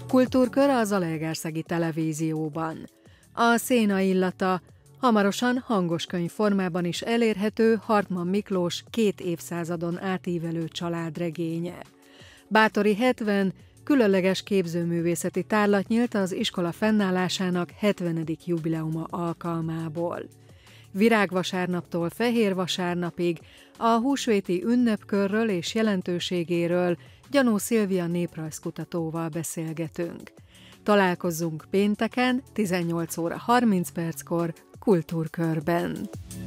Kultúrkör a Zalaegerszegi Televízióban. A Széna illata hamarosan hangoskönyv formában is elérhető Hartmann Miklós 2 évszázadon átívelő családregénye. Báthori 70 különleges képzőművészeti tárlat nyílt az iskola fennállásának 70. jubileuma alkalmából. Virágvasárnaptól Fehér vasárnapig a húsvéti ünnepkörről és jelentőségéről Gyanó Szilvia néprajzkutatóval beszélgetünk. Találkozzunk pénteken 18 óra 30 perckor Kultúrkörben.